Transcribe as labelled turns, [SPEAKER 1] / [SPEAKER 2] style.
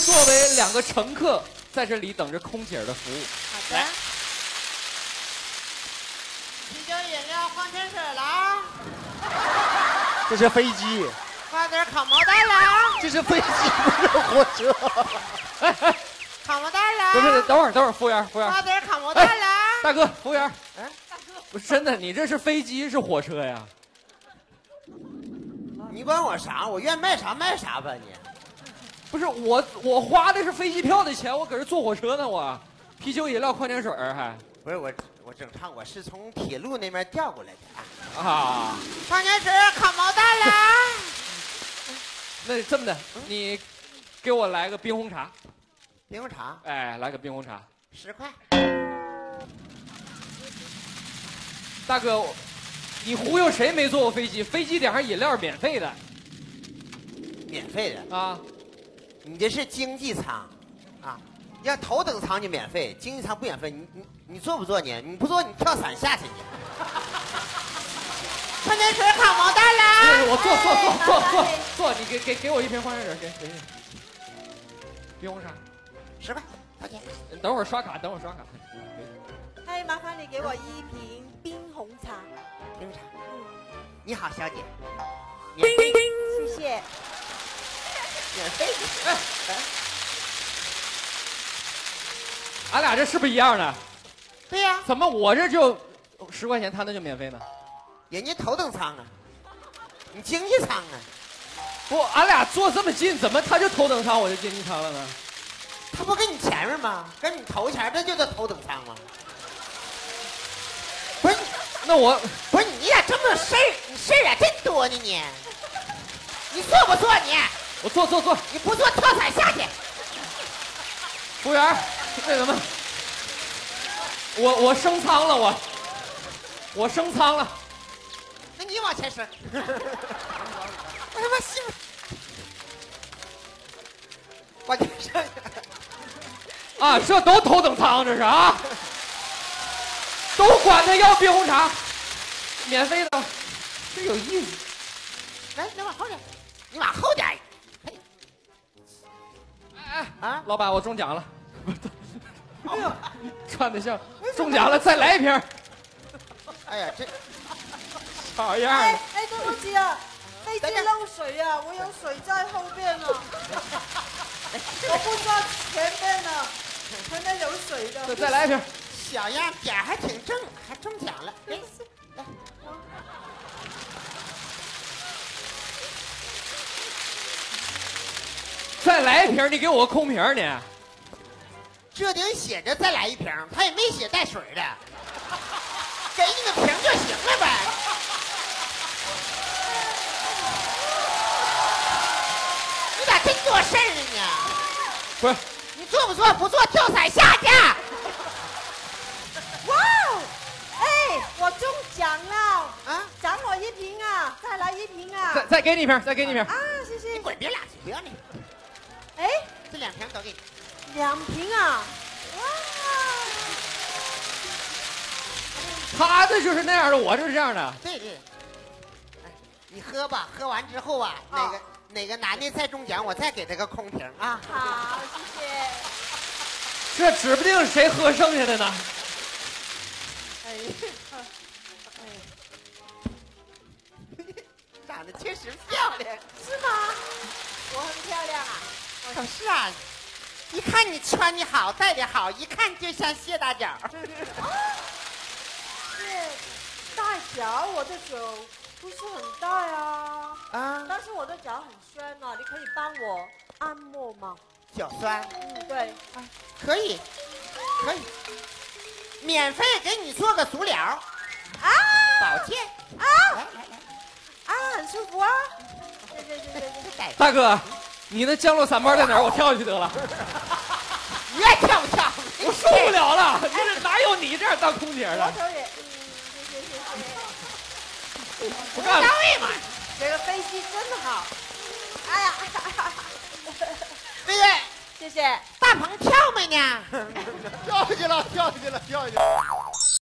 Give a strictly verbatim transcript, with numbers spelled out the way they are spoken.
[SPEAKER 1] 作为两个乘客，在这里等着空姐的服务。
[SPEAKER 2] 好的。啤酒、饮料、矿泉水啦。
[SPEAKER 3] 这是飞机。
[SPEAKER 2] 放点烤毛蛋啦。
[SPEAKER 3] 这是飞机，不是火车。
[SPEAKER 1] 哎哎，
[SPEAKER 2] 烤毛蛋啦。
[SPEAKER 1] 不是，等会儿，等会儿，服务员，服务员。
[SPEAKER 2] 放点烤毛蛋啦。
[SPEAKER 1] 大哥，服务员。
[SPEAKER 2] 哎，大哥，
[SPEAKER 1] 不是真的，你这是飞机是火车呀？
[SPEAKER 3] 你管我啥？我愿卖啥卖啥吧你。
[SPEAKER 1] 不是我，我花的是飞机票的钱，我搁这坐火车呢，我啤酒、饮料、矿泉水还
[SPEAKER 3] 不是我，我整趟我是从铁路那边调过来的
[SPEAKER 1] 啊。
[SPEAKER 2] 矿泉水、烤毛蛋啦。
[SPEAKER 1] 那这么的，你给我来个冰红茶。
[SPEAKER 3] 冰红茶？
[SPEAKER 1] 哎，来个冰红茶，
[SPEAKER 3] 十块。
[SPEAKER 1] 大哥，你忽悠谁没坐过飞机？飞机顶上饮料免费的。
[SPEAKER 3] 免费的
[SPEAKER 1] 啊？
[SPEAKER 3] 你这是经济舱，啊，要头等舱就免费，经济舱不免费。你你你坐不坐你？你不坐你跳伞下去你。
[SPEAKER 2] 矿泉水、烤毛蛋啦。
[SPEAKER 1] 我坐坐坐坐坐坐，你给给给我一瓶矿泉水，给给。冰红茶，
[SPEAKER 3] 十块，多少钱？
[SPEAKER 1] 等会儿刷卡，等会儿刷卡。
[SPEAKER 4] 哎，麻烦你给我一瓶冰红茶。
[SPEAKER 3] 冰红茶。嗯。你好，小姐。
[SPEAKER 4] 冰冰，谢谢。
[SPEAKER 3] 免费的。哎哎。
[SPEAKER 1] 俺俩这是不是一样的？
[SPEAKER 3] 对呀。
[SPEAKER 1] 怎么我这就十块钱，他那就免费呢？
[SPEAKER 3] 人家头等舱啊，你经济舱啊。
[SPEAKER 1] 不，俺俩坐这么近，怎么他就头等舱，我就经济舱了呢？
[SPEAKER 3] 他不跟你前面吗？跟你头前，这就叫头等舱吗？不是，
[SPEAKER 1] 那我
[SPEAKER 3] 不是你俩这么事儿，你事儿啊真多呢你。你坐不坐你？
[SPEAKER 1] 我坐坐坐。
[SPEAKER 3] 你不坐跳伞下去。
[SPEAKER 1] 服务员，那什么，我我升舱了，我我升舱了。
[SPEAKER 3] 那你往前升。我他妈信不？往前升。
[SPEAKER 1] 啊，这都头等舱，这是啊，都管他要冰红茶，免费的，这有意思。
[SPEAKER 3] 来，你往后点，你往后点。
[SPEAKER 1] 哎哎啊！老板，我中奖了。哎呀，穿的像中奖了，再来一瓶。
[SPEAKER 3] 哎呀，这
[SPEAKER 1] 啥样？
[SPEAKER 4] 哎哎，对不起啊，飞机漏水啊，我有水在后边呢。我不知道前边呢，前面有水的。
[SPEAKER 1] 再再来一瓶。
[SPEAKER 3] 小样，点还挺正，还中奖了。来，来。
[SPEAKER 1] 再来一瓶，你给我个空瓶你。
[SPEAKER 3] 这顶写着再来一瓶，他也没写带水的，给你个瓶就行了呗。你咋真多事儿呢？
[SPEAKER 1] 不是，
[SPEAKER 3] 你坐不坐？不坐跳伞下去。
[SPEAKER 4] 哇哦！哎，我中奖了啊！奖我一瓶啊！再来一瓶啊！
[SPEAKER 1] 再再给你一瓶，再给你一瓶。
[SPEAKER 4] 啊，谢谢。
[SPEAKER 3] 你滚，别俩去，不要那个。
[SPEAKER 4] 哎，
[SPEAKER 3] 这两瓶都给你。
[SPEAKER 4] 两瓶啊！哇！
[SPEAKER 1] 他这就是那样的，我就是这样的。
[SPEAKER 3] 对对。哎，你喝吧，喝完之后啊，哪个哪个男的再中奖，我再给他个空瓶啊。
[SPEAKER 4] 好，谢谢。
[SPEAKER 1] 这指不定谁喝剩下的呢。
[SPEAKER 4] 哎，
[SPEAKER 3] 哎，长得确实漂亮，
[SPEAKER 4] 是吗？我很漂亮啊。
[SPEAKER 3] 可是啊，一看你穿的好，戴的好，一看就像谢大脚。
[SPEAKER 4] 是大脚，我的脚不是很大呀。啊，但是我的脚很酸啊，你可以帮我按摩吗？
[SPEAKER 3] 脚酸？
[SPEAKER 4] 嗯，对。
[SPEAKER 3] 啊，可以，可以，免费给你做个足疗。啊，保健。
[SPEAKER 4] 啊，
[SPEAKER 3] 来来来，
[SPEAKER 4] 啊，很舒服啊。对对对对对。
[SPEAKER 1] 大哥，你那降落伞包在哪儿？我跳下去得了。
[SPEAKER 3] 你爱跳不跳？
[SPEAKER 1] 我受不了了！你这哪有你这样当空姐的？
[SPEAKER 4] 我头也，嗯，谢谢谢谢。
[SPEAKER 1] 不干了。
[SPEAKER 3] 单位嘛，
[SPEAKER 4] 这个飞机真好。哎呀，
[SPEAKER 3] 对不对？
[SPEAKER 4] 谢谢。
[SPEAKER 3] 大鹏跳没呢？
[SPEAKER 5] 跳下去了，跳下去了，跳下去了。